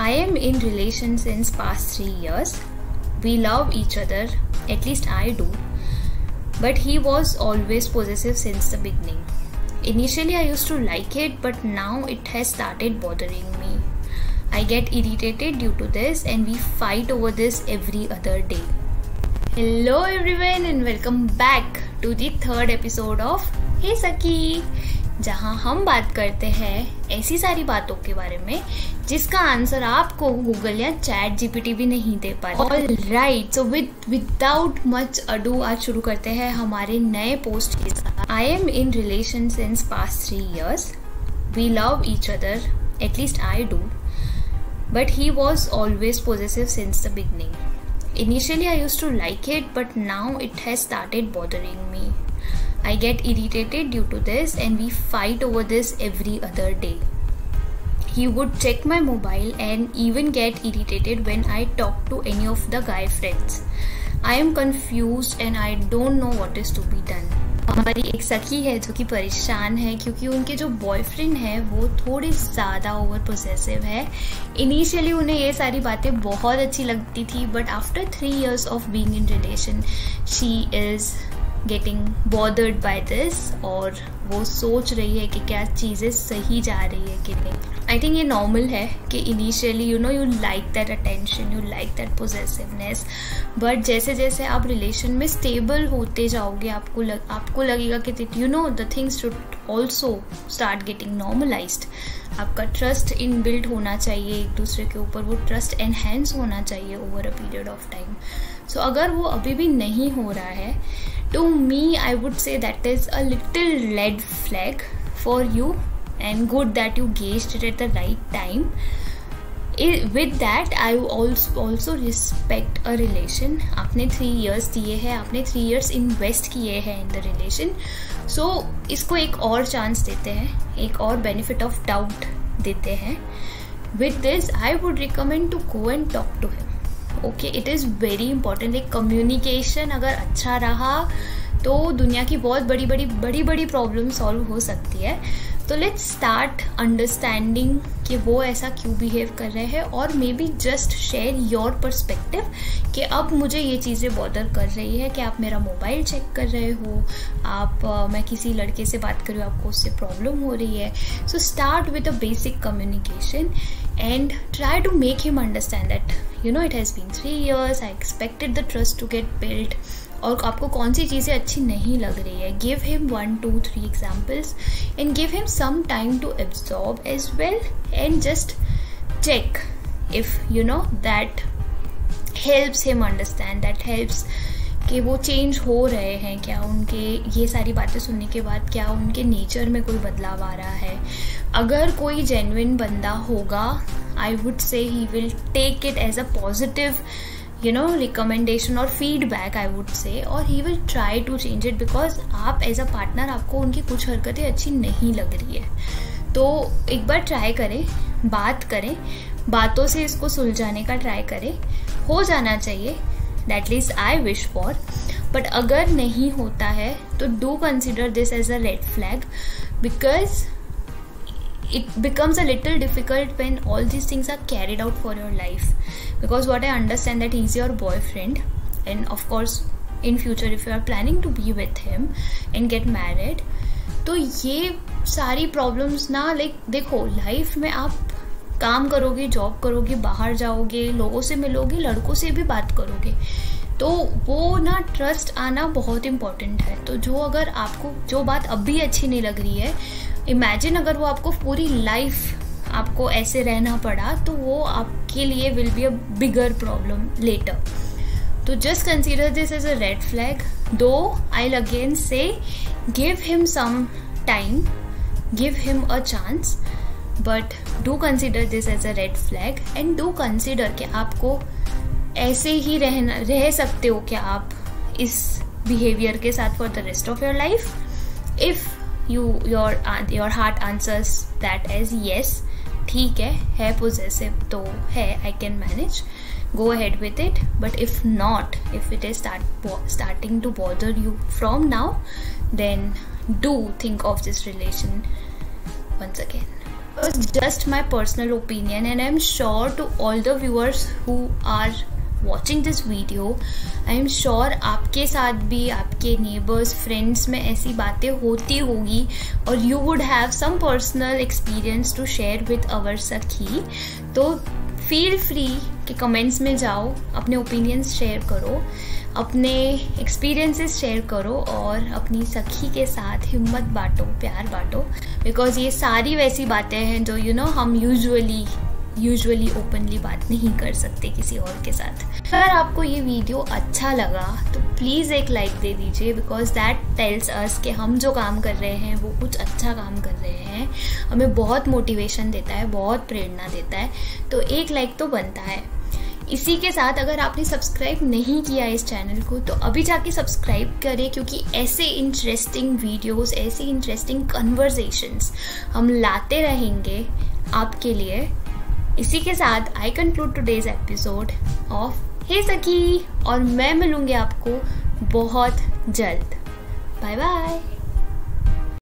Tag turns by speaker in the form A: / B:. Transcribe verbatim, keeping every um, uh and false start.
A: I am in relation since past three years. We love each other, at least I do. But he was always possessive since the beginning. Initially I used to like it, but now it has started bothering me. I get irritated due to this and we fight over this every other day. Hello everyone and welcome back to the third episode of Hey Saki, जहाँ हम बात करते हैं ऐसी सारी बातों के बारे में जिसका आंसर आपको गूगल या चैट जीपीटी भी नहीं दे पाए. All right, so with without much ado आज शुरू करते हैं हमारे नए पोस्ट के साथ. I am in relation since past three years. We love each other, at least I do. But he was always possessive since the beginning. Initially I used to like it, but now it has started bothering me. I get irritated due to this and we fight over this every other day. He would check my mobile and even get irritated when I talk to any of the guy friends. I am confused and I don't know what is to be done. हमारी एक सखी है जो कि परेशान है क्योंकि उनके जो बॉयफ्रेंड है वो थोड़े ज़्यादा ओवर पोसेसिव है. इनिशियली उन्हें ये सारी बातें बहुत अच्छी लगती थी, but after three years of being in relation she is getting bothered by this और वो सोच रही है कि क्या चीज़ें सही जा रही है कि नहीं. आई थिंक ये नॉर्मल है कि initially you know you like that attention, you like that possessiveness, but जैसे जैसे आप रिलेशन में स्टेबल होते जाओगे आपको लग, आपको लगेगा कि you know the things should also start getting normalized. आपका ट्रस्ट इन बिल्ड होना चाहिए एक दूसरे के ऊपर, वो ट्रस्ट एनहेंस होना चाहिए over a period of time. So अगर वो अभी भी नहीं हो रहा है, to me I would say that is a little red flag for you, and good that you gauged it at the right time. It, with that I also also respect a relation. आपने three years दिए हैं, आपने three years invest किए हैं in the relation, सो इसको एक और chance देते हैं, एक और बेनिफिट ऑफ डाउट देते हैं. With this I would recommend to go and talk to him. Okay, it is very important. एक कम्युनिकेशन अगर अच्छा रहा तो दुनिया की बहुत बड़ी बड़ी बड़ी बड़ी प्रॉब्लम सॉल्व हो सकती है. तो लेट्स स्टार्ट अंडरस्टैंडिंग कि वो ऐसा क्यों बिहेव कर रहे हैं, और maybe just share your perspective कि अब मुझे ये चीज़ें बॉदर कर रही है कि आप मेरा मोबाइल चेक कर रहे हो, आप uh, मैं किसी लड़के से बात कर रही हूँ, आपको उससे प्रॉब्लम हो रही है. So start with a basic communication and try to make him understand that you know it has been three years, I expected the trust to get built, और आपको कौन सी चीज़ें अच्छी नहीं लग रही है. give him one two three examples and give him some time to absorb as well, and just check if you know that helps him understand, that helps कि वो चेंज हो रहे हैं क्या, उनके ये सारी बातें सुनने के बाद क्या उनके नेचर में कोई बदलाव आ रहा है. अगर कोई जेन्युइन बंदा होगा, I would say he will take it as a positive you know recommendation और फीडबैक आई वुड से, और he will try to change it, because आप एज अ पार्टनर आपको उनकी कुछ हरकतें अच्छी नहीं लग रही है. तो एक बार ट्राई करें, बात करें, बातों से इसको सुलझाने का ट्राई करें. हो जाना चाहिए, that least I wish for. But अगर नहीं होता है तो do consider this as a red flag, because it becomes a little difficult when all these things are carried out for your life. Because what I understand that he's your boyfriend, and of course in future if you are planning to be with him and get married, तो ये सारी problems ना, like देखो life में आप काम करोगे, job करोगे, बाहर जाओगे, लोगों से मिलोगे, लड़कों से भी बात करोगे, तो वो ना ट्रस्ट आना बहुत इम्पॉर्टेंट है. तो जो अगर आपको जो बात अभी अच्छी नहीं लग रही है, इमेजिन अगर वो आपको पूरी लाइफ आपको ऐसे रहना पड़ा, तो वो आपके लिए will be a bigger problem later. तो just consider this as a red flag. Though I again say give him some time, give him a chance, but do consider this as a red flag, and do consider कि आपको ऐसे ही रहना रह सकते हो क्या आप इस बिहेवियर के साथ for the rest of your life. If you your your heart answers that as yes, ठीक है है possessive तो है, I can manage, go ahead with it. But if not, if it is start starting to bother you from now, then do think of this relation once again. was just my personal opinion, and I'm sure to all the viewers who are watching this video, I'm sure आपके साथ भी, आपके neighbors, friends में ऐसी बातें होती होगी और you would have some personal experience to share with our सखी. तो फील फ्री कि कमेंट्स में जाओ, अपने ओपिनियंस शेयर करो, अपने एक्सपीरियंसेस शेयर करो और अपनी सखी के साथ हिम्मत बांटो, प्यार बांटो, बिकॉज ये सारी वैसी बातें हैं जो यू नो हम यूजुअली यूजुअली ओपनली बात नहीं कर सकते किसी और के साथ. अगर आपको ये वीडियो अच्छा लगा तो प्लीज़ एक लाइक दे दीजिए, बिकॉज दैट टेल्स अस कि हम जो काम कर रहे हैं वो कुछ अच्छा काम कर रहे हैं. हमें बहुत मोटिवेशन देता है, बहुत प्रेरणा देता है, तो एक लाइक तो बनता है. इसी के साथ अगर आपने सब्सक्राइब नहीं किया इस चैनल को तो अभी जाके सब्सक्राइब करें, क्योंकि ऐसे इंटरेस्टिंग वीडियोस, ऐसे इंटरेस्टिंग कन्वर्सेशंस हम लाते रहेंगे आपके लिए. इसी के साथ I conclude today's episode of hey Sakhi, और मैं मिलूंगी आपको बहुत जल्द. Bye bye.